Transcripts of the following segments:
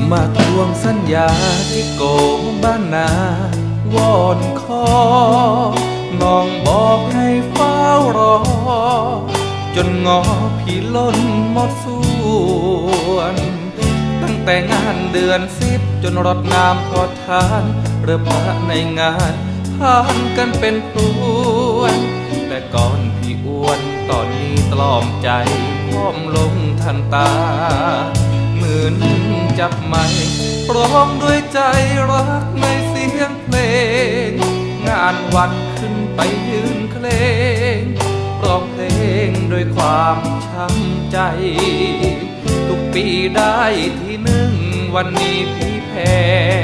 มาทวงสัญญาที่โกบ้านนาวอนขอน้องบอกให้เฝ้ารอจนงอพี่ล้นหมดส่วนตั้งแต่งานเดือน10จนรดน้ำทอดทานเรือพระในงานผ่านกันเป็นพรวนแต่ก่อนพี่อ้วนตอนนี้ตลอมใจพร้อมลงทันตาเหมือนจับไม้ร้องด้วยใจรักในเสียงเพลงงานวัดขึ้นไปยืนเคลงร้องเพลงด้วยความช้ำใจทุกปีได้ที่หนึ่งวันนี้พี่แพ้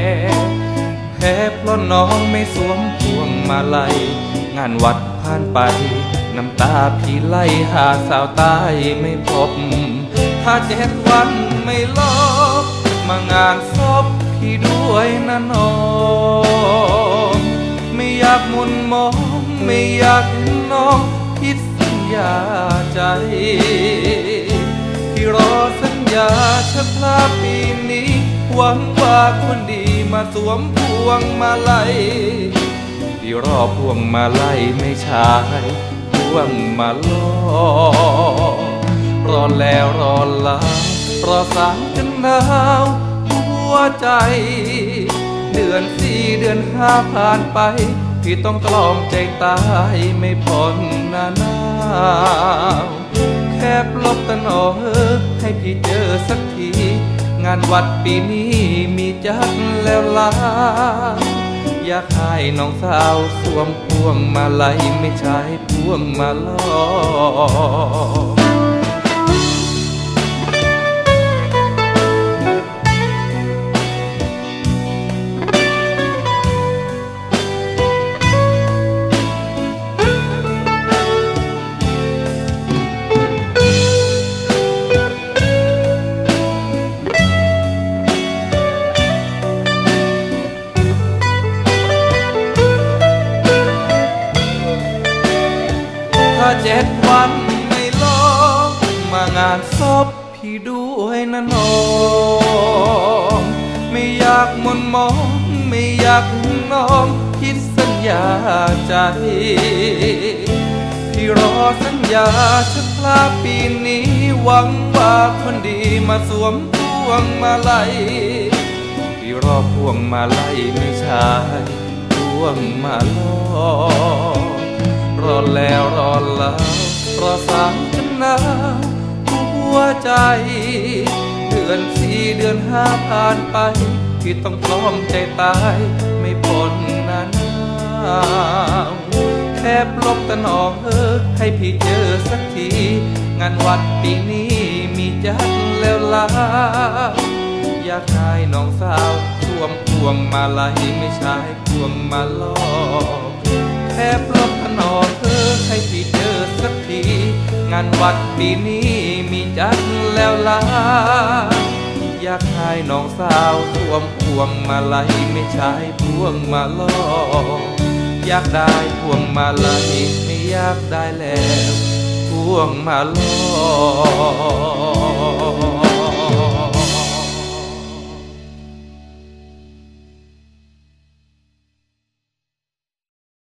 เพราะน้องไม่สวมพวงมาลัยงานวัดผ่านไปน้ำตาพี่ไหลหาสาวตายไม่พบถ้า7 วันไม่ลบมางานศพพี่ด้วยนะน้องไม่อยากมุนมองไม่อยากเห็นน้องผิดสัญญาใจพี่รอสัญญาชักพลาปีนี้หวังว่าคนดีมาสวมพวงมาลัยพี่รอพวงมาลัยไม่ใช่พวงมาล้อรอแล้วรอเล่ารอสางจนหนาวหัวใจเดือน4เดือน5ผ่านไปพี่ต้องตรอมใจตายไม่พ้นหน้าหนาวแค่ปลบตะหนอให้พี่เจอสักทีงานวัดปีนี้มีจัดแล้วล่ะอยากให้น้องสาวสวมพวงมาลัยไม่ใช่พวงมาล้อถ้า7 วันไม่ลบมางานศพพี่ด้วยนะน้องไม่อยากมนมองไม่อยากน้องคิดสัญญาใจพี่รอสัญญาชักพลาปีนี้หวังว่าคนดีมาสวมพวงมาลัยพี่รอพวงมาลัยไม่ใช่พวงมาล้อรอแล้วรอเล่ารอสางจนหนาวหัวใจเดือน4เดือน5ผ่านไปพี่ต้องพร้อมใจตายไม่พ้นหน้าหนาวแค่ปลบตะหนอให้พี่เจอสักทีงานวัดปีนี้มีจัดแล้วล่ะอยากให้น้องสาวสวมพวงมาลัยไม่ใช่พวงมาล้อแค่ปลบตะหนอให้พี่เจอสักทีงานวัดปีนี้มีจัดแล้วล่ะอยากให้น้องสาวสวมพวงมาลัยไม่ใช่พวงมาล้ออยากได้พวงมาลัยไม่อยากได้แล้วพวงมาล้อ